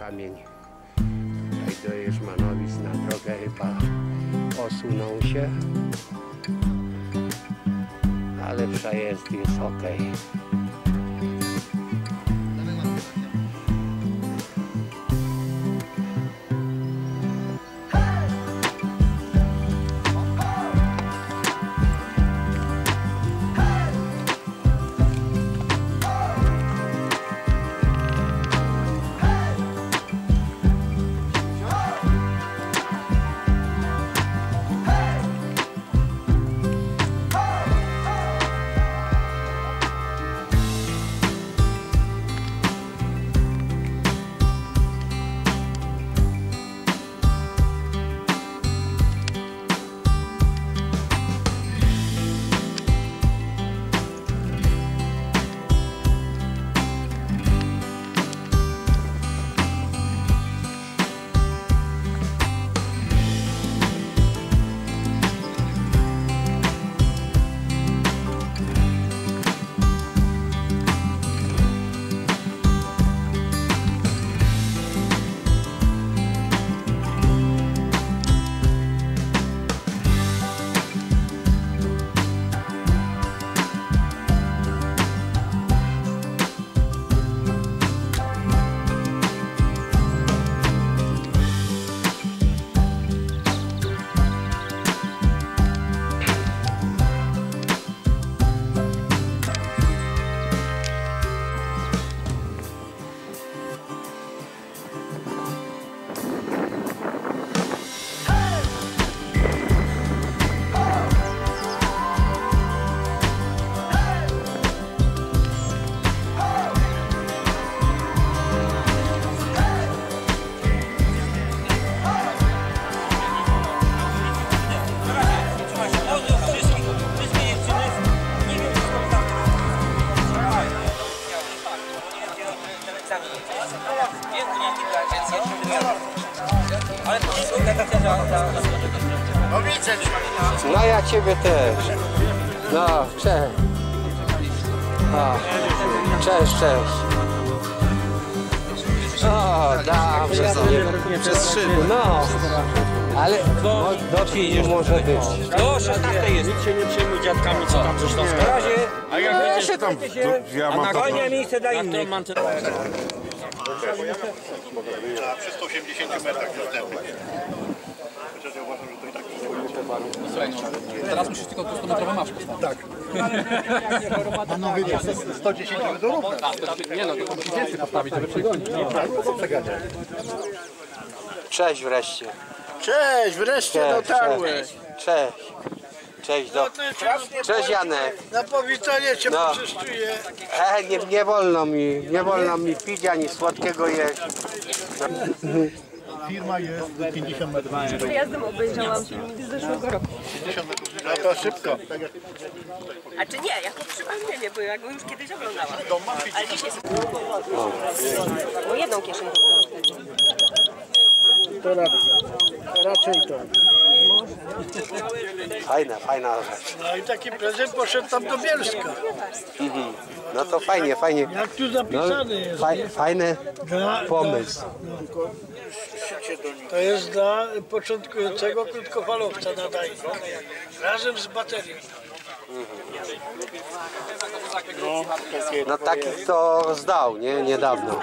kamień. Tutaj do Jerzmanowic na drogę chyba osunął się, ale przejazd jest ok. No ja ciebie też. No, cześć. O, cześć, cześć. O, dobrze. Przez szybę. No, ale do filmu może być. Do 16 jest. Nikt się nie przejmuj dziadkami, co tam coś tam. Na razie. A jak będziecie tam? Ja mam Spokojnie, miejsce dla innych. Przy 180 metrach dostępnych. Chociaż ja uważam, że to i tak Teraz musisz tylko 100-metrowe masz postawić. tak. Panowie, 110 metrów? Nie no, to musi więcej postawić, żeby przegonić. Cześć wreszcie. Cześć, wreszcie dotarłeś. Cześć. Cześć, cześć Janek. Na powitanie cię poczęstuję. Nie wolno mi pić ani słodkiego jeść. Firma jest 50 metrów. Przejazdem obejrzałam filmik z zeszłego roku. 50 metrów. No to szybko. A czy nie, jako przypomnienie, bo ja go już kiedyś oglądałam. Ale dzisiaj sobie... O jedną kieszeń dobrałam wtedy. To raczej to. Fajna rzecz. No i taki prezent poszedł tam do Bielska. No to fajnie. Jak tu zapisany jest. Fajny pomysł. To jest dla początkującego krótkofalowca nadajnik. Razem z baterią. No takich to zdał, nie? Niedawno.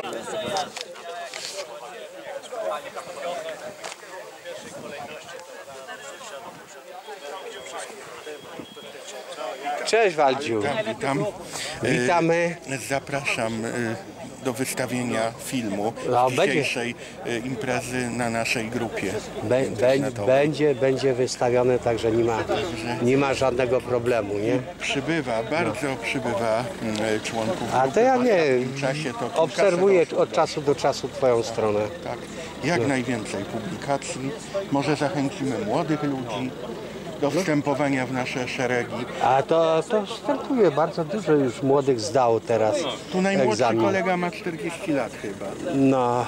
Cześć Waldziu. Witam. Witamy. Zapraszam do wystawienia filmu No, dzisiejszej imprezy na naszej grupie. Będzie wystawione, także nie ma żadnego problemu, nie? Bardzo przybywa członków A grupy. to ja nie W tym czasie to obserwuję kilkaset od czasu do czasu twoją stronę. Tak, jak najwięcej publikacji. Może zachęcimy młodych ludzi do wstępowania w nasze szeregi. A to wstępuje, bardzo dużo już młodych zdało teraz Tu najmłodszy egzamin. kolega ma 40 lat chyba. No,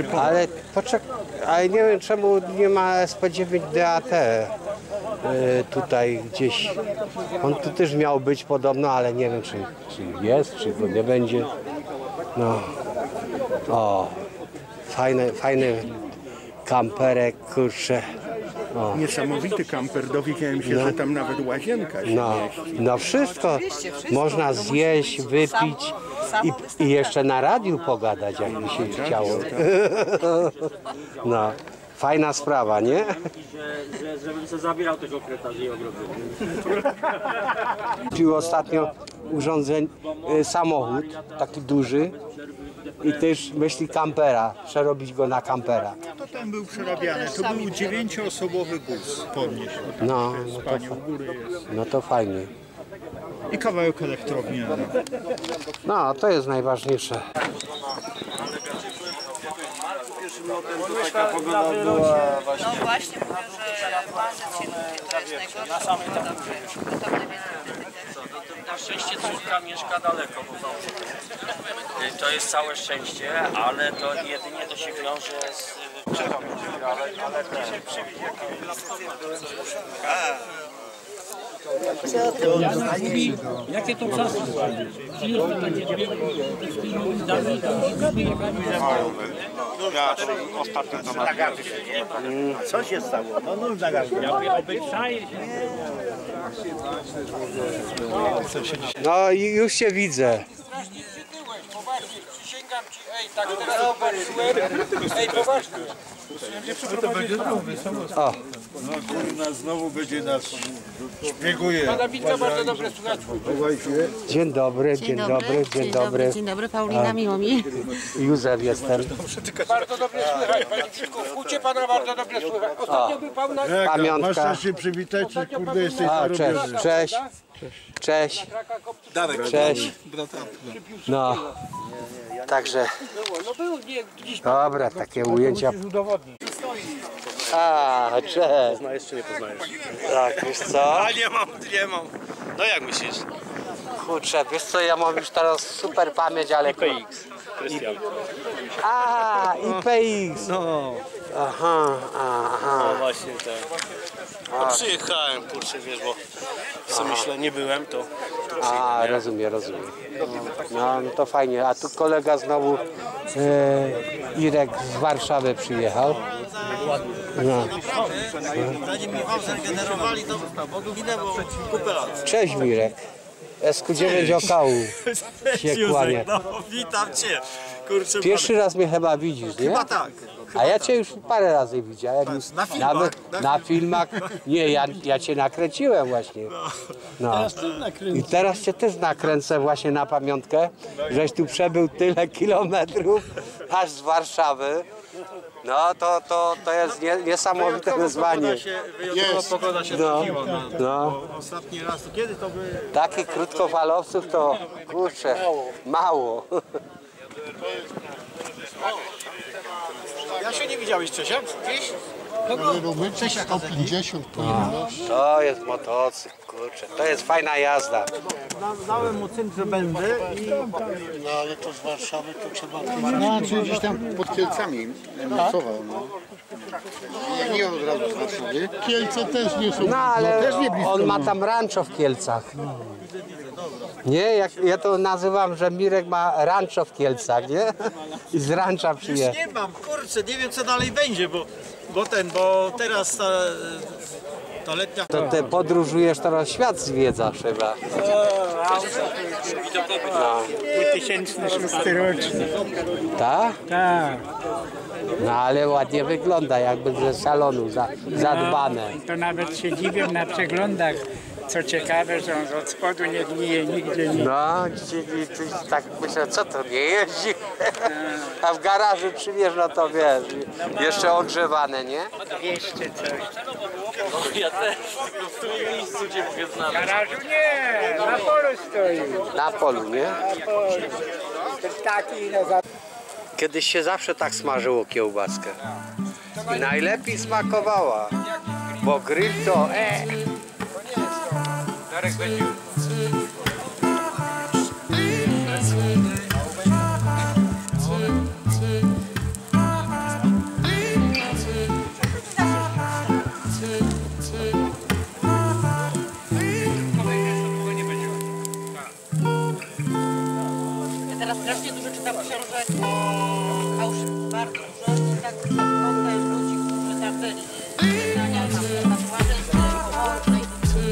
ale nie wiem czemu nie ma SP9 DAT tutaj gdzieś. On tu też miał być podobno, ale nie wiem czy jest, czy go nie będzie. No, o, fajny kamperek, kurczę. O. Niesamowity kamper, dowiedziałem się, że tam nawet łazienka się mieści. No wszystko można zjeść, wypić i jeszcze na radiu pogadać, jakby się chciało. No, fajna sprawa, nie? Żebym sobie zabierał tego kreta z jej ogrodu. Kupił ostatnio samochód, taki duży i też myśli kampera, przerobić go na kampera. To ten był przerabiany, to był 9-osobowy bus podnieść. No to fajnie. I kawałek elektrowni. No, to jest najważniejsze. Taka pogoda była właśnie. No właśnie mówię, że basen się to jest najgorsze. Na szczęście córka mieszka daleko, bo to jest całe szczęście, ale to jedynie to się wiąże z... Ale Jakie to czasy? Co się stało? No nóż gardło. No i już się widzę. Przysięgam ci, tak teraz patrzyłem, poważnie. O. No kurna, znowu będzie nas szpieguje. Pana Witka bardzo dobrze słuchać. Dzień dobry, dzień dobry, dzień dobry. Dzień dobry, Paulina, miło mi. Józef jestem. Bardzo dobrze słychać, panie Witku. W Hucie pana bardzo dobrze słychać. Ostatnio był pan na... Pamiątka. Masz się przywitać, czy kurde jesteś A, cześć. Cześć. Cześć. No. Także. Dobra, takie ujęcia. A, cześć. Poznajesz czy nie poznajesz? Tak, wiesz co? A nie mam. No jak myślisz? Kurczę, wiesz co, ja mam już teraz super pamięć, ale... PX. Krystian. A, IPX. No. Aha. No właśnie tak. No przyjechałem, kurczę, wiesz, bo sobie myślę, nie byłem, to... A, rozumiem. No to fajnie. A tu kolega znowu, Irek z Warszawy przyjechał. No. Zanim Michał zregenerowali, to minęło kupę lat. Cześć Mirek. SQ9 Okału się kłania. No, witam cię. Kurczę, Pierwszy raz mnie chyba widzisz, nie? chyba tak. A ja cię już parę razy widziałem. Na filmach, Nawet na filmach. Nie, ja cię nakręciłem właśnie. No. I teraz cię też nakręcę właśnie na pamiątkę, żeś tu przebył tyle kilometrów aż z Warszawy. No to jest niesamowite wyzwanie. Pogoda się No, trafiła. no. Ostatni raz, to kiedy to by... Takich krótkofalowców to kurczę, mało. Ja się nie widziałeś, Czesio? Gdzieś? 150 To jest motocykl, kurczę, to jest fajna jazda. Dałem mu cynk, że będę i... No ale to z Warszawy to trzeba... No, czy gdzieś tam pod Kielcami nocował, no. Nie od razu z Warszawy. Kielce też nie są, No ale też nie blisko. on ma tam rancho w Kielcach. Nie, ja to nazywam, że Mirek ma rancho w Kielcach, nie? I z rancha przyjechał. Nie mam, kurczę, nie wiem co dalej będzie, bo teraz ta letnia... To ty podróżujesz teraz świat zwiedzasz chyba. No. 2006 roczny. Tak? Tak, No ale ładnie wygląda, jakby ze salonu zadbane. to nawet się dziwię na przeglądach. Co ciekawe, że on od spodu nie gnije nigdzie nie. No, tak myślę, co to nie jeździ? A w garażu przymierz, no to wiesz, jeszcze ogrzewane, nie? Jeszcze coś. Ja też, w którym miejscu cię mogę W znaleźć? garażu nie, na polu stoi. Na polu, nie? Na polu. Te ptaki no za... Kiedyś się zawsze tak smażyło kiełbaskę. I najlepiej smakowała, bo grill to Darek będzie. Ja teraz strasznie dużo czytam książek o fałszu. Bardzo dużo. tak spotkasz ludzi, którzy tam byli. Pytania z tatuaży,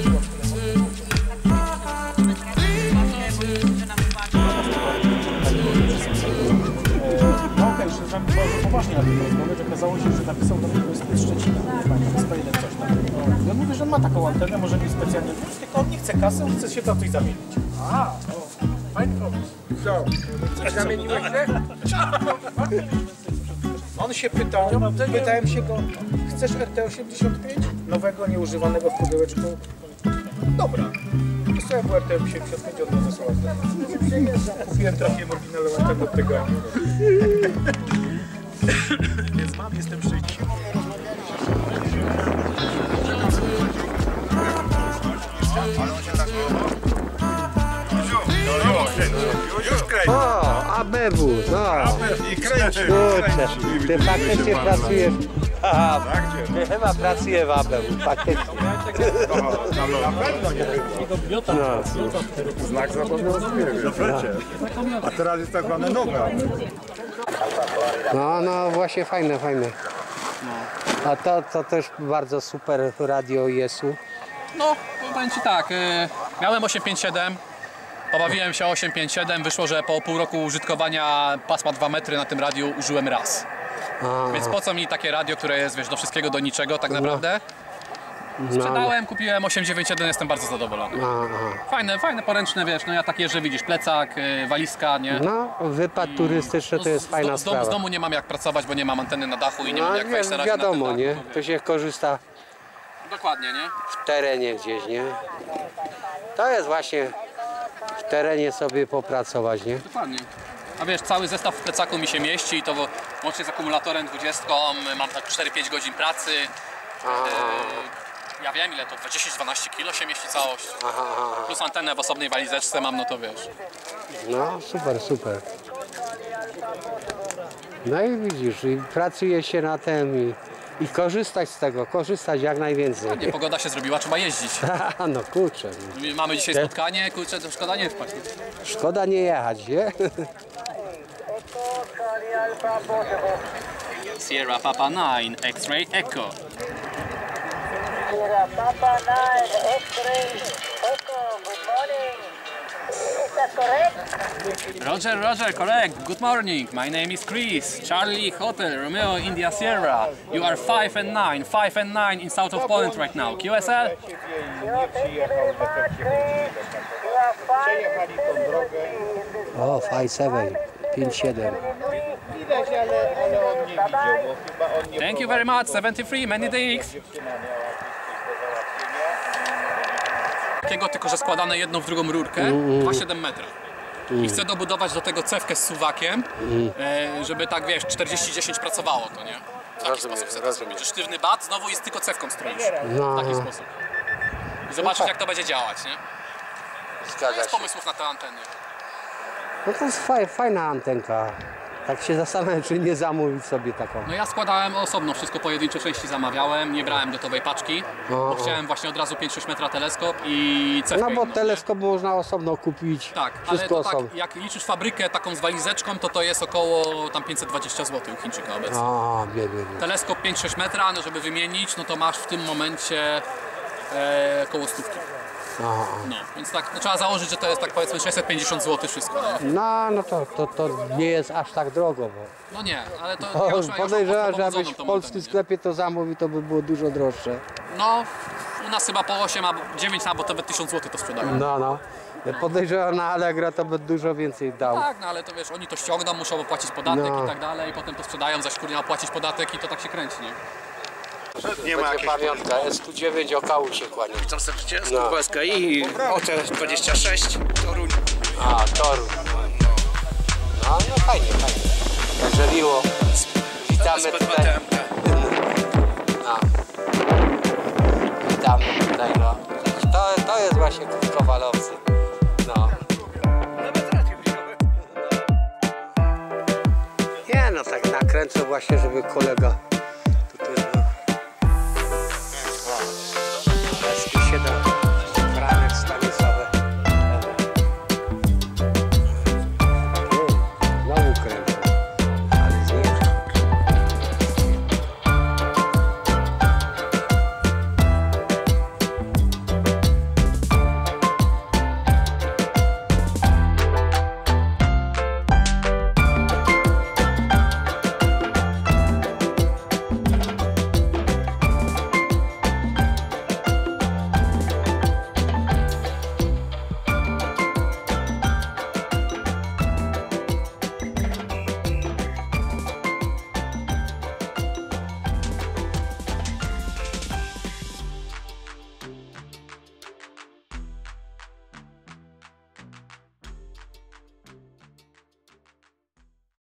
No okej, że tam bardzo poważnie na tym rozmowie, że okazało się, że napisał do mnie z Szczecina, coś tam. Ja mówię, że on ma taką antenę, może nie specjalnie, tylko on nie chce kasy, on chce się tam coś zamienić. A, no, fajny pomysł. Co? Zamieniłeś się? On się pytał, pytałem się go, chcesz RT85? Nowego, nieużywanego w pudełeczku. Dobra. Wysłałem mu RT85, od razu wysłałem. Kupiłem, trafiłem oryginalną antenę od tego. Więc jestem szczęśliwy. O, ABW, no. I kręci. Kurczę, ty faktycznie pracujesz. Aha, ty chyba pracuje w ABW, faktycznie. Na pewno nie było. Znak zobowiązuje. A teraz jest tak zwane nowe. No, właśnie fajne. A to też bardzo super radio jest-u. No, powiem Ci tak, miałem 857, pobawiłem się 857, wyszło, że po pół roku użytkowania pasma 2 metry na tym radiu użyłem raz. Więc po co mi takie radio, które jest, wiesz, do wszystkiego, do niczego tak naprawdę? Sprzedałem, kupiłem 891, jestem bardzo zadowolony. Fajne, poręczne, wiesz, no ja tak jeżdżę, widzisz, plecak, walizka, nie? No, wypad turystyczny to jest fajna sprawa. Z domu nie mam jak pracować, bo nie mam anteny na dachu i nie mam jak wejść na razie wiadomo, na ten nie? dach. To się korzysta Dokładnie, nie? w terenie gdzieś, nie? To jest właśnie w terenie sobie popracować, nie? Dokładnie. A wiesz, cały zestaw w plecaku mi się mieści, to łącznie z akumulatorem 20, mam tak 4-5 godzin pracy. Ja wiem ile to, 10-12 kg się mieści całość. Plus antenę w osobnej walizeczce mam, no to wiesz. No, super. No i widzisz, i pracuje się na tym i korzystać z tego, korzystać jak najwięcej. Nie, pogoda się zrobiła, trzeba jeździć. No kurczę. Mamy dzisiaj spotkanie, kurczę, to szkoda nie wpaść. Szkoda nie jechać, nie? Sierra Papa 9, X-Ray Echo. Sierra Papa 9, X-Ray Echo, good morning. Is that correct? Roger, correct. Good morning. My name is Chris. Charlie Hotel, Romeo, India Sierra. You are 5 and 9 in south of Poland right now. QSL? Thank you very much, Chris. You are 5 and 7. O, 5-7, 5-7. Thank you very much. 73, many thanks. Takiego, tylko że składane jedną w drugą rurkę, 2,7 metra. I chcę dobudować do tego cewkę z suwakiem, żeby tak, wiesz, 40-10 pracowało to, nie? W taki sposób chcę to zrobić, że sztywny bat znowu jest tylko cewką stroisz. W taki sposób. I zobaczyć, jak to będzie działać, nie? Zgadza Jest się. pomysłów na tę anteny. No to jest fajna antenka. Tak się zastanawiam, czy nie zamówić sobie taką. No ja składałem osobno, wszystko pojedyncze części zamawiałem, nie brałem gotowej paczki, bo chciałem właśnie od razu 5-6 metra teleskop i cewkę. No bo teleskop można osobno kupić, tak, wszystko ale to osobno. tak, jak liczysz fabrykę taką z walizeczką, to jest około tam 520 zł u Chińczyka obecnie. Teleskop 5-6 metra, no żeby wymienić, no to masz w tym momencie około 100. No, więc tak, no trzeba założyć, że to jest tak powiedzmy 650 zł wszystko, nie? No to nie jest aż tak drogo, bo... No nie, ale to... Podejrzewam, że abyś w polskim sklepie to zamówił, to by było dużo droższe. No, u nas chyba po 8 albo 9 albo nawet 1000 zł to sprzedają. No. Podejrzewam, na Allegro to by dużo więcej dał. Tak, no ale to wiesz, oni to ściągną, muszą opłacić podatek i tak dalej, potem to sprzedają, zaś kurnia opłacić podatek i to tak się kręci, nie? Nie ma pamiątka, S9 o kału się kłania. Witam serdecznie, z SKI, OT26, Toruń. Toruń. No fajnie. Także miło. Witamy tutaj. Witamy tutaj, no. To jest właśnie Kowalowcy. No. Nie no, tak nakręcę właśnie, żeby kolega